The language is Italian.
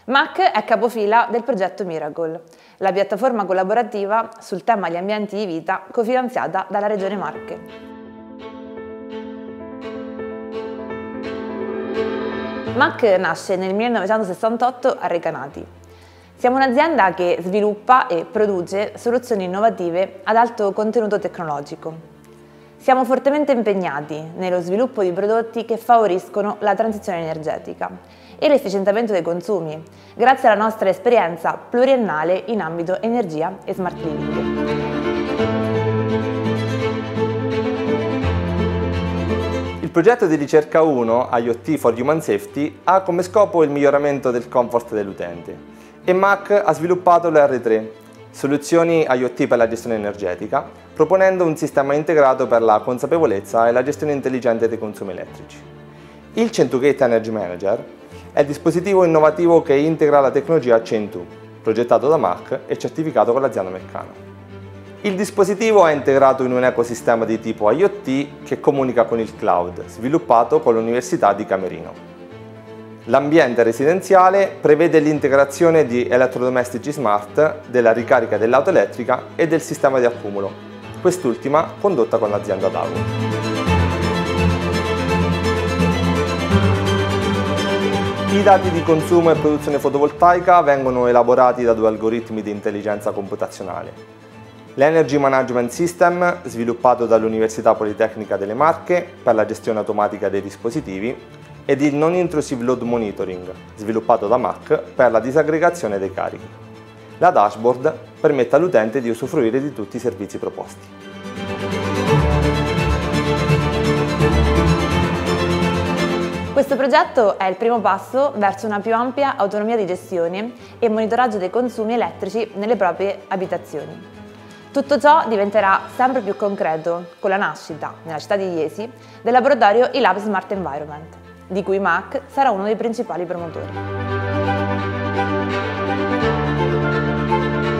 MAC è capofila del progetto Miracle, la piattaforma collaborativa sul tema degli ambienti di vita cofinanziata dalla Regione Marche. MAC nasce nel 1968 a Recanati. Siamo un'azienda che sviluppa e produce soluzioni innovative ad alto contenuto tecnologico. Siamo fortemente impegnati nello sviluppo di prodotti che favoriscono la transizione energetica e l'efficientamento dei consumi, grazie alla nostra esperienza pluriennale in ambito energia e smart living. Il progetto di ricerca 1, IoT for Human Safety, ha come scopo il miglioramento del comfort dell'utente e MAC ha sviluppato l'R3, soluzioni IoT per la gestione energetica, proponendo un sistema integrato per la consapevolezza e la gestione intelligente dei consumi elettrici. Il Centugate Energy Manager è il dispositivo innovativo che integra la tecnologia Chain2, progettato da MAC e certificato con l'azienda Meccano. Il dispositivo è integrato in un ecosistema di tipo IoT che comunica con il cloud, sviluppato con l'Università di Camerino. L'ambiente residenziale prevede l'integrazione di elettrodomestici smart, della ricarica dell'auto elettrica e del sistema di accumulo, quest'ultima condotta con l'azienda Dago. I dati di consumo e produzione fotovoltaica vengono elaborati da 2 algoritmi di intelligenza computazionale. L'Energy Management System, sviluppato dall'Università Politecnica delle Marche per la gestione automatica dei dispositivi, ed il Non-Intrusive Load Monitoring, sviluppato da MAC per la disaggregazione dei carichi. La dashboard permette all'utente di usufruire di tutti i servizi proposti. Questo progetto è il primo passo verso una più ampia autonomia di gestione e monitoraggio dei consumi elettrici nelle proprie abitazioni. Tutto ciò diventerà sempre più concreto con la nascita, nella città di Iesi, del laboratorio iLab Smart Environment, di cui MAC sarà uno dei principali promotori.